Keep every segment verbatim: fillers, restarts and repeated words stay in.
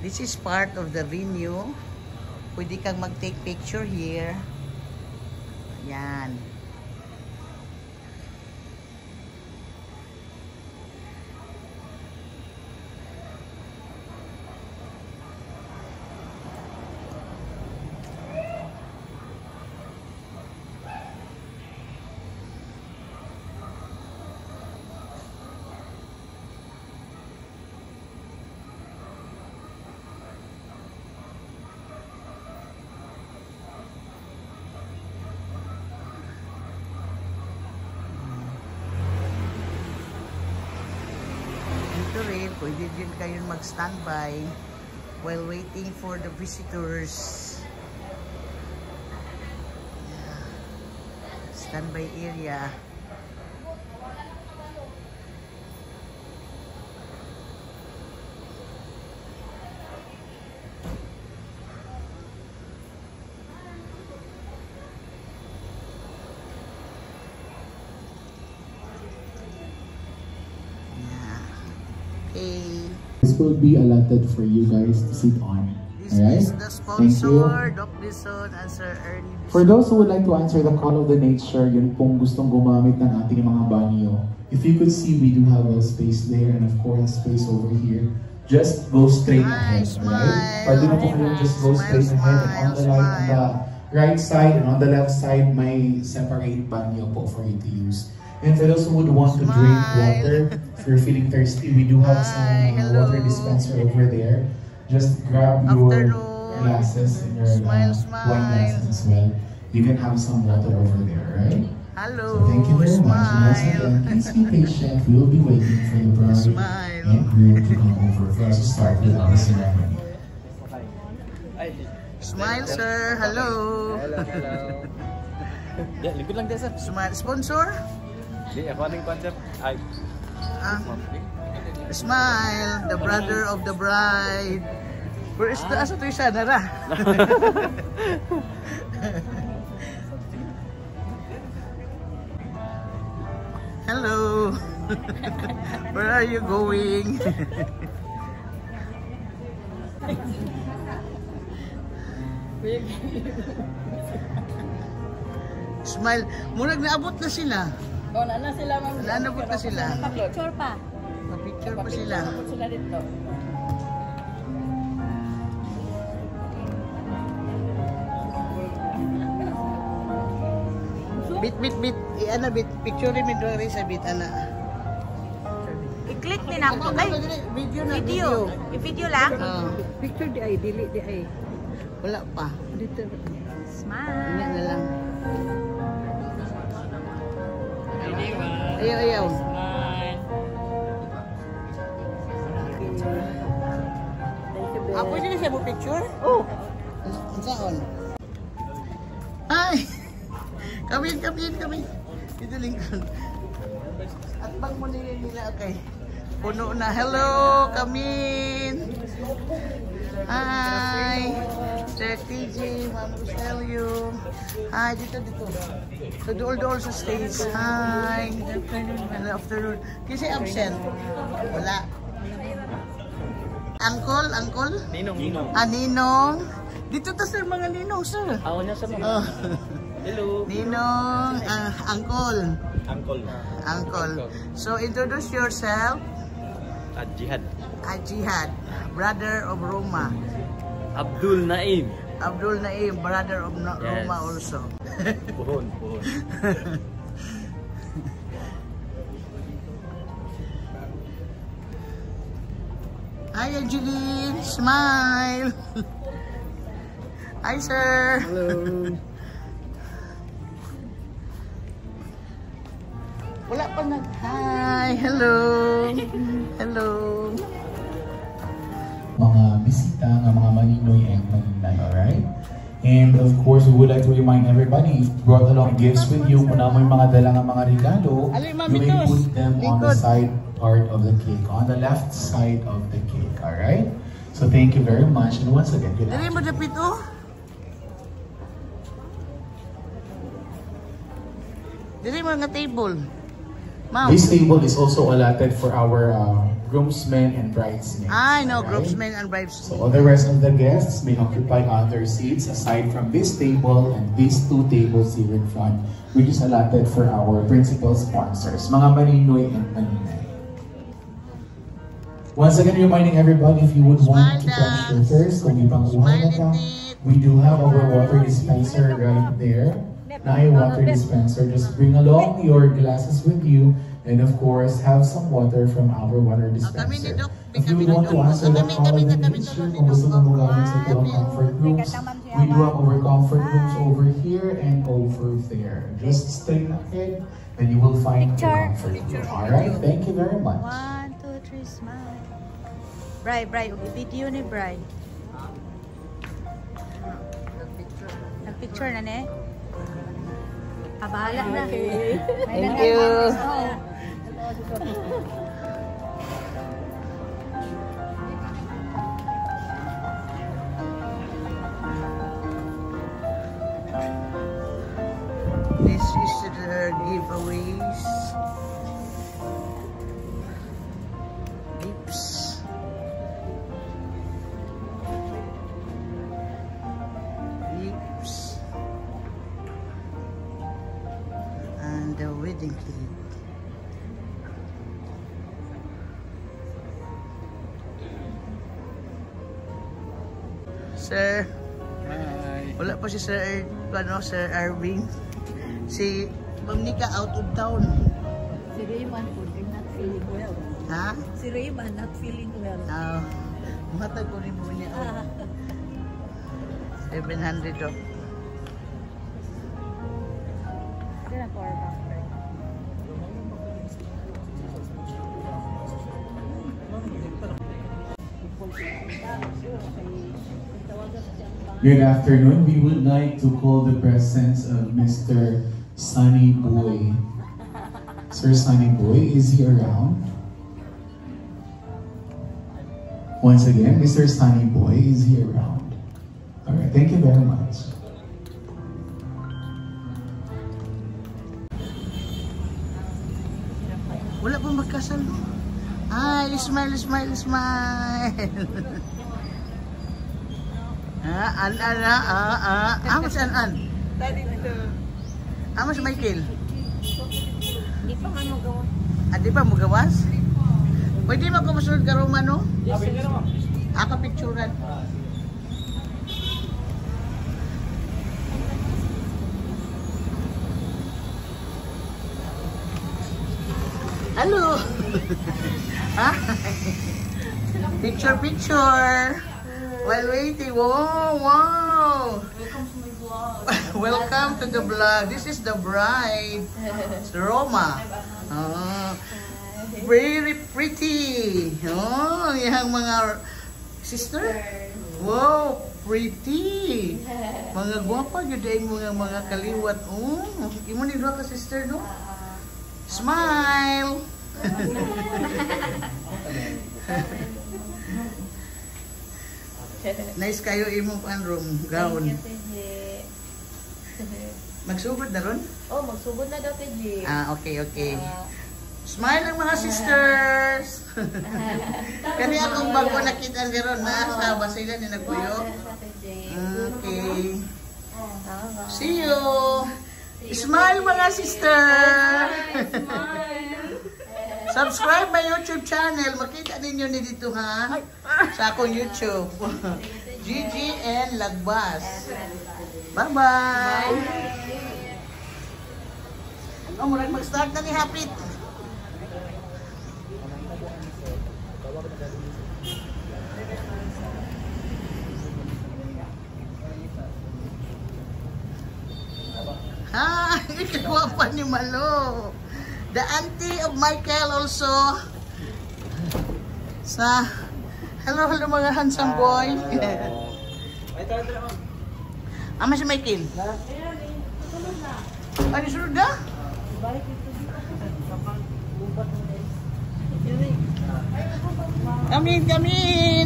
This is part of the venue. Pwede kang mag-take picture here. Yan. Rin, pwede din kayo mag-standby while waiting for the visitors. Yeah. Standby area. This will be allotted for you guys to sit on. This Alright? is the sponsor, Doc Dison and Sir Ernie Dison. For those who would like to answer the call of the nature, yun pong gustong gumamit ng ating mga banyo. If you could see, we do have a space there and of course space over here. Just go straight ahead, alright? Pwede na po kayo just go straight ahead, and on the right, on the right side and on the left side, may separate banyo po for you to use. And for those who would want to drink water, if you're feeling thirsty, we do have some uh, water dispenser over there. Just grab your glasses and your uh, wine glasses as well. You can have some water over there, right? Hello, so thank you very much. And once again, please be patient. We'll be waiting for the bride Smile. and groom to come over for us to start with our ceremony. Smile, sir. Hello. Hello, hello. Yeah, likod lang dyan, sir. Smile. Sponsor? Di, ako aning concept. Ay. Ah. Smile, the brother of the bride. Where is the asa to isa na ra? Hello. Where are you going? Smile. Murag naabot na sila. Oh, na sila ma'am. Naabot na sila. Pa-picture pa. Pa-picture pa sila. Pa-picture sila dito. Bit, bit, bit. I-ana, bit. Picture rin medyo rin sa bit, ana. I-click din ako. Ay, video na, video. I-video lang? Oh. Picture di ay, dili di ay. Wala pa. Dito. Smile. Ingat na lang. Ayaw, ayaw. Ah, pwede na siya mo picture? Oh. Ang saan? Ay! Kamin, kamin, kamin. Dito lingkod. At bang mo nila nila, okay. Puno na. Hello, kamin. Hi. Sir T J, Ma'am Rogelio. Hi, dito, dito. So, dool-dool sa stage. Hi. Good afternoon. Kasi absent. Wala. Uncle, uncle? Ninong. Ninong. Ah, Ninong. Dito to sir, mga Ninong, sir. Ako niya sa mga. Oh. Hello. Ninong, uh, uncle. Uncle. Uncle. So, introduce yourself. At Jihad. Ah, Jihad, brother of Roma. Abdul Naim. Abdul Naim, brother of no Yes. Roma also. Puhon, puhon. Hi, Angeline. Smile. Hi, sir. Hello. Wala pa nag... Hi. Hello. Hello. Mga bisita nga mga maninoy and maninay, alright? And of course, we would like to remind everybody, if you brought along gifts with you, kung na mo yung mga dala nga mga regalo, Ali, you may mamitos. put them on the Likod. side part of the cake, on the left side of the cake, alright? So thank you very much, and once again, good Dali afternoon. mo dapit, oh. Dali mo nga table. Ma'am. This table is also allotted for our uh, groomsmen and bridesmaids. I know, alright? groomsmen and bridesmaids. So all the rest of the guests may occupy other seats aside from this table and these two tables here in front, which is allotted for our principal sponsors, mga Maninoy and Maninay. Once again, reminding everybody, if you would want to touch your thirst, kung ibang uha na ka, we do have our water dispenser right there. Na ay water dispenser, just bring along your glasses with you, and of course, have some water from our water dispenser. If you would want to answer the call of the nature, kung gusto mo magaling sa tuwang comfort rooms, we do have our comfort rooms over here and over there. Just straight ahead, and you will find the comfort room. Alright, thank you very much. One, two, three, smile. Bray, Bray, video ni Bray. Nag-picture na ne? Ah, bahala na. Thank you. This is the giveaways. Gifts. Gifts. And the wedding cake. Sir, wala pa si Sir, ano, Sir Arvin. Si Ma'am Nika out of town. Si Rayman po, not feeling well. Ha? Si Rayman not feeling well. Ah, matag ko rin mo niya. seven hundred oh. Sila power bank. Good afternoon. We would like to call the presence of Mister Sunny Boy. Sir Sunny Boy, is he around? Once again, Mister Sunny Boy, is he around? Alright, thank you very much. Wala pa magkasal. Ay, smile, smile, smile. Ah, an, an, ah, ah, ah. Ah, mas an, an. Ah, mas Michael. Di pa nga magawa. Ah, di ba mo gawas? Pwede mo ko masunod ka Romano? Ako picturean. Hello. Ha? Picture, picture. While waiting. Wow, wow. Welcome to my vlog. Welcome to the vlog. This is the bride. It's Roma. Oh, very pretty. Oh, yung mga sister. Wow, pretty. Mga gwapa yun ay mga mga kaliwat. Oh, imo ni duha ka sister no? Smile. Nice kayo imong panroom gown. Magsugod na ron? Oh, magsugod na daw, T J. Ah, okay, okay. Smile ang mga sisters. Kani akong bago nakita ni ron na sa basilan ni nagpuyo. Okay. See you. Smile mga sister. Subscribe my YouTube channel. Makita ninyo ni dito ha. Sa akong YouTube. G G and Lagbas. Bye-bye. Oh, murag mag-start na ni Hapit. Ha, ikaw pa ni Malo. The auntie of Michael also. Sa hello, hello mga handsome boy. Ama si Michael. Ano sunod na? Come in, come in.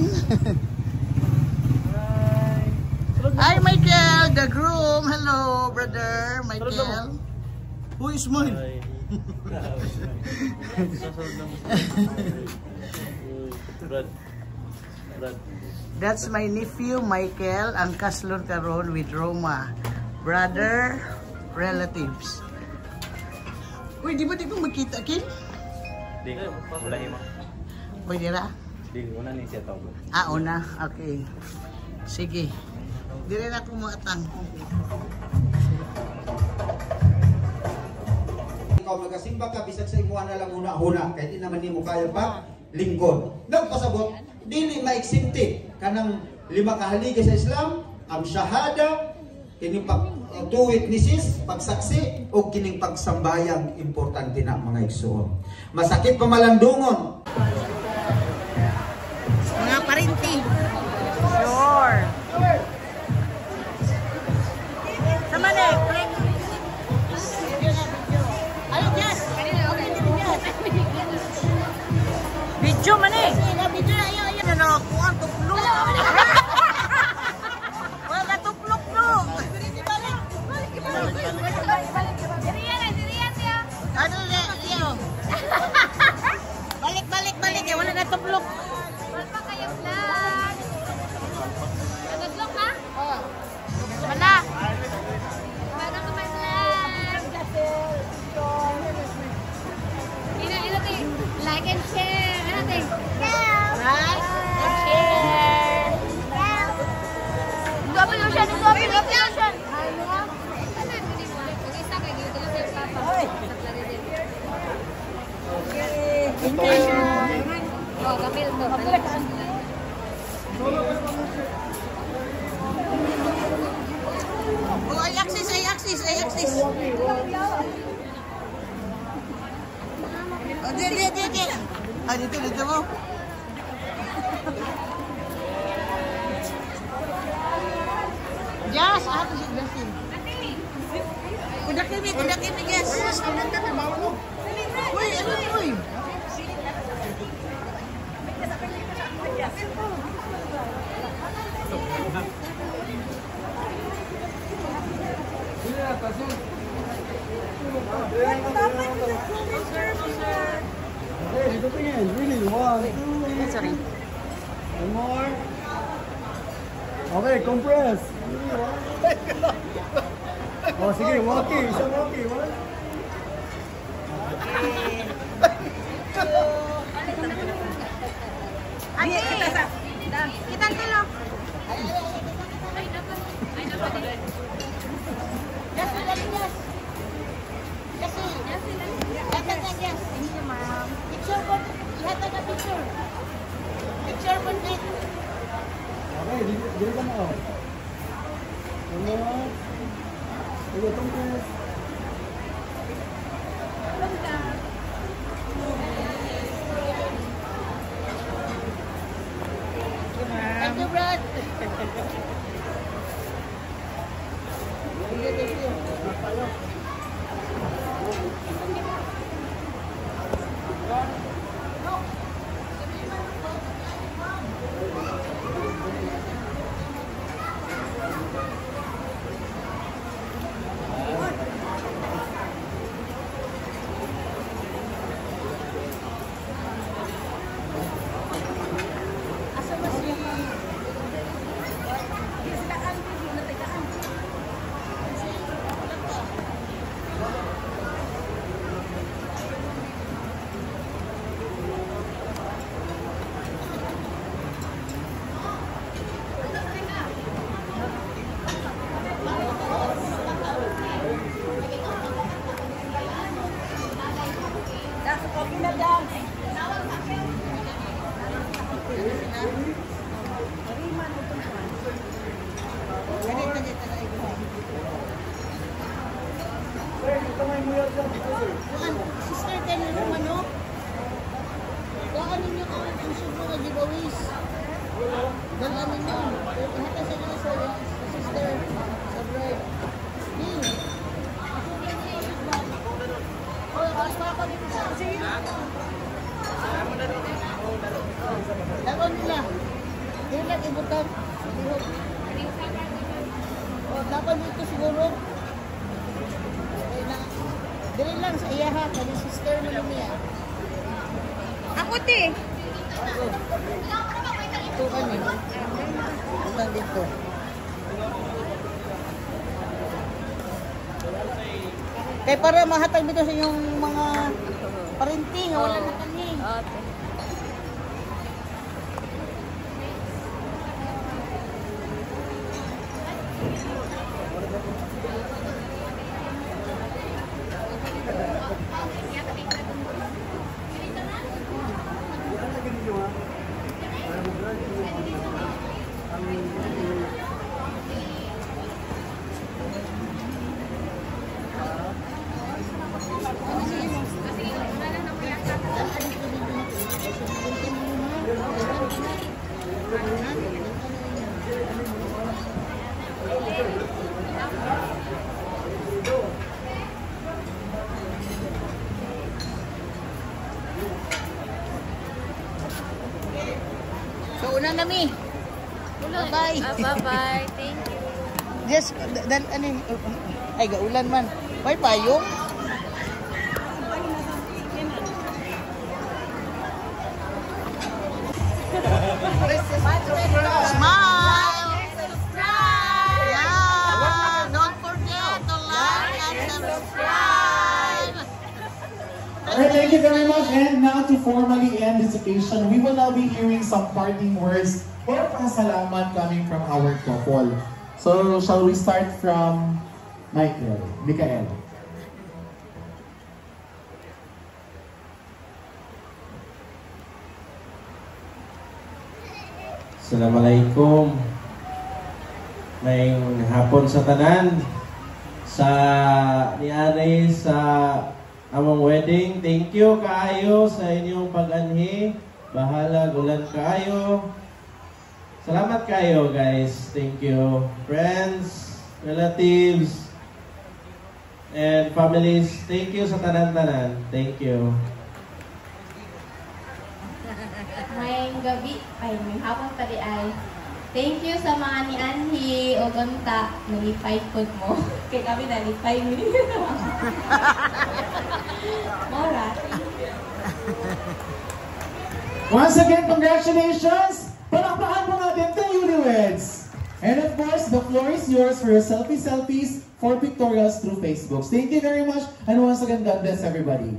Hi Michael, the groom. Hello brother, Michael. Who is mine? Brad. Brad. That's my nephew, Michael, ang kaslon karon with Roma. Brother, relatives. Uy, di ba dito magkita, Kim? Di, wala hima. Pwede ra? Di, una ni siya tawag. Ah, una. Okay. Sige. Dire na ako maatang. Ikaw magasimba ka bisag sa imuha na lang una-una kaya di naman nimo kaya pa lingkod. Nagpasabot dili maiksimti kanang lima kahaligi sa Islam, ang shahada, kining pag uh, two witnesses, pagsaksi o kining pagsambayang importante na mga igsoon. Masakit pa malandungon. Mga parinti. Sure. Sama na, Frank. Ayun, yes. Video man eh. Video na, ayun, ayun. Ano, kuha ang tuplok. Wala tuplok, no. Balik, balik, balik. Diriyan eh, diriyan siya. Ano, diriyan. Balik, balik, balik. Wala na tuplok. Wala pa kayo vlog. Nag-vlog ha? Oo. Wala. Wala ka may vlog. Ina, ina, like and share. Ano, ting? Like and share. Ito apel ocean, ito apel ocean. Ano nga? Isa kayo, dito lang sa papa. Okay. Oh, kapil to. Oh, ay access, ay access, ay access. Oh, di, di, di, di. Ah, dito, dito mo. Yes, ah, ito si Justin. Kudak kami, kudak kami, yes. Uy, ano ni, uy? Okay, ito tingin. Really, one, two, Sorry. one more. Okay, compress. Oh, sige, walkie. Isang walkie. One. Ay, kita sa. Kita dulu. Yes, yes, yes. Yes, yes, yes. Yes, ini ma'am. Picture po. Lihat ada picture. Picture po din. Okay, dito ka na. One more. Okay, compress. Thank you, Brad. Sister, kayo naman, no? Daan ninyo ko ang subo nga giveaways. Daan ninyo. Hata sa nila sa sister, sa bride. Hey! Oh, alas pa ako dito sa sige. Laban nila. Hindi na ibutan. Oh, laban dito siguro. Okay na. Dili lang sa iya ha, kaya sister mo lang niya. Ako te. Ito kami. Ito dito. Kaya para mahatag dito sa inyong mga parenting, wala na kami. Okay. So, una nami. Bye-bye. Ah, bye-bye. Thank you. Just, dan, ano yun? Ay, gaulan man. May payong. Smile! Yeah! Don't forget to like and subscribe! Alright, thank you very much. And now to formally end this occasion, we will now be hearing some parting words or pasalamat coming from our couple. So, shall we start from Michael, Mikael? Assalamualaikum. Mayong hapon sa tanan. Sa niari sa among wedding. Thank you kaayo sa inyong pag-anhi. Bahala gulan kaayo. Salamat kayo guys. Thank you. Friends, relatives, and families. Thank you sa tanan-tanan. Thank you. Ngayong gabi, ay may hapon pa di ay. Thank you sa mga ni Anhi o Gonta. Nalipay food mo. Kaya kami nalipay mo. Mora. Once again, congratulations! Palakpakan po natin the newlyweds! And of course, the floor is yours for your selfie selfies for pictorials through Facebook. Thank you very much, and once again, God bless everybody.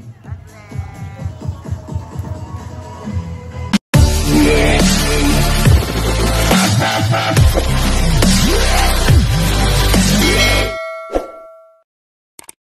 Yeah.